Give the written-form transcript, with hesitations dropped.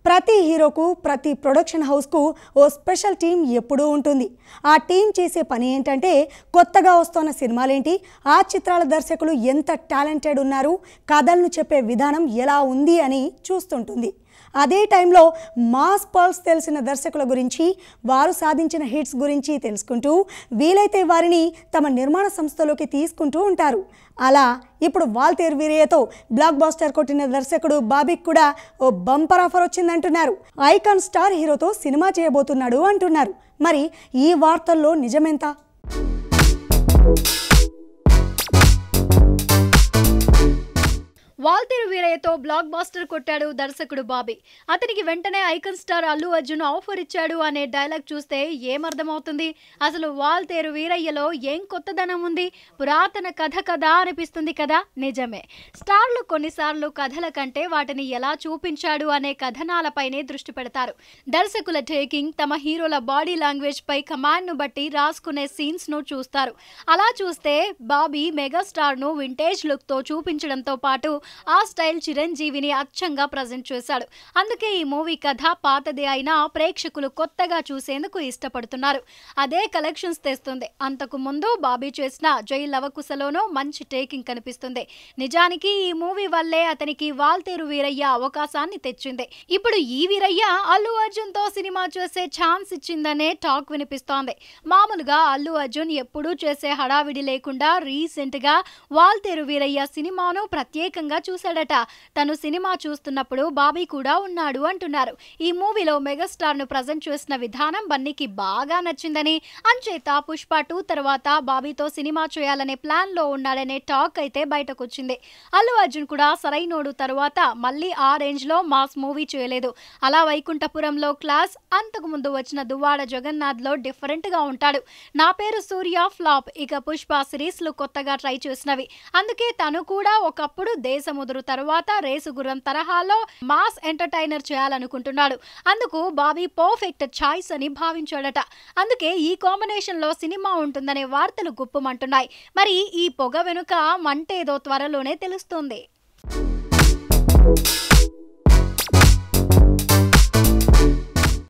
ప్రతి హీరోకు ప్రతి ప్రొడక్షన్ హౌస్కు ఓ స్పెషల్ టీం ఎప్పుడూ ఉంటుంది. ఆ టీం చేసే పని ఏంటంటే కొత్తగా వస్తున్న సినిమాలేంటి, ఆ చిత్రాల దర్శకులు ఎంత టాలెంటెడ్ ఉన్నారు, కథలను చెప్పే విధానం ఎలా ఉంది అని చూస్తుంటుంది. అదే టైంలో మాస్ పల్స్ తెలిసిన దర్శకుల గురించి, వారు సాధించిన హిట్స్ గురించి తెలుసుకుంటూ వీలైతే వారిని తమ నిర్మాణ సంస్థలోకి తీసుకుంటూ ఉంటారు. అలా ఇప్పుడు వాల్తేర్ వీరయ్యతో బ్లాక్ బాస్టర్ కొట్టిన దర్శకుడు బాబీకి కూడా ఓ బంపర్ ఆఫర్ వచ్చిందంటున్నారు. ఐకాన్ స్టార్ హీరోతో సినిమా చేయబోతున్నాడు అంటున్నారు. మరి ఈ వార్తల్లో నిజమెంత? వాల్తేర్ వీరయ్యతో బ్లాక్ బాస్టర్ కొట్టాడు దర్శకుడు బాబీ. అతనికి వెంటనే icon star Allu Arjun offer ఇచ్చాడు అనే డైలాగ్ చూస్తే ఏమర్థమవుతుంది? అసలు వాల్తేర్ వీరయ్యలో ఏం కొత్తదనం ఉంది? పురాతన కథ కదా అనిపిస్తుంది కదా. నిజమే, స్టార్లు కొన్నిసార్లు కథల కంటే వాటిని ఎలా చూపించాడు అనే కథనాలపైనే దృష్టి పెడతారు. దర్శకుల టేకింగ్, తమ హీరోల బాడీ లాంగ్వేజ్ పై కమాండ్ ను బట్టి రాసుకునే సీన్స్ ను చూస్తారు. అలా చూస్తే బాబీ మెగాస్టార్ ను వింటేజ్ లుక్ తో చూపించడంతో పాటు ఆ స్టైల్ చిరంజీవిని అచ్చంగా ప్రజెంట్ చేశాడు. అందుకే ఈ మూవీ కథ పాతదే అయినా ప్రేక్షకులు కొత్తగా చూసేందుకు ఇష్టపడుతున్నారు. అదే కలెక్షన్స్ తెస్తుంది. అంతకు ముందు బాబీ చేసిన జై లవకుశలోనూ మంచి టేకింగ్ కనిపిస్తుంది. నిజానికి ఈ మూవీ వల్లే అతనికి వాల్తేరు వీరయ్య అవకాశాన్ని తెచ్చింది. ఇప్పుడు ఈ వీరయ్య అల్లు అర్జున్ తో సినిమా చేసే ఛాన్స్ ఇచ్చిందనే టాక్ వినిపిస్తోంది. మామూలుగా అల్లు అర్జున్ ఎప్పుడూ చేసే హడావిడి లేకుండా రీసెంట్ గా వాల్తేరు వీరయ్య సినిమాను ప్రత్యేకంగా చూశాడట. తను సినిమా చూస్తున్నప్పుడు బాబీ కూడా ఉన్నాడు అంటున్నారు. ఈ మూవీలో మెగాస్టార్ ను ప్రజెంట్ చేసిన విధానం బన్నీకి బాగా నచ్చిందని, అంచేత పుష్ప 2 తర్వాత బాబీతో సినిమా చేయాలనే ప్లాన్ లో ఉన్నాడనే టాక్ అయితే బయటకొచ్చింది. అల్లు అర్జున్ కూడా సరైనోడు తర్వాత మళ్ళీ ఆ రేంజ్ లో మాస్ మూవీ చేయలేదు. అలా వైకుంఠపురంలో క్లాస్, అంతకు ముందు వచ్చిన దువ్వాడ జగన్నాథ్ లో డిఫరెంట్ గా ఉంటాడు. నా పేరు సూర్య ఫ్లాప్, ఇక పుష్ప సిరీస్ లు కొత్తగా ట్రై చేసినవి. అందుకే తను కూడా ఒకప్పుడు దేశముదురు తర్వాత రేసుగుర్రం తరహాలో మాస్ ఎంటర్టైనర్ చేయాలనుకుంటున్నాడు. అందుకు బాబీ పర్ఫెక్ట్ చాయిస్ అని భావించాడట. అందుకే ఈ కాంబినేషన్ లో సినిమా ఉంటుందనే వార్తలు గుప్పుమంటున్నాయి. మరి ఈ పొగ వెనుక మంటేదో త్వరలోనే తెలుస్తుంది.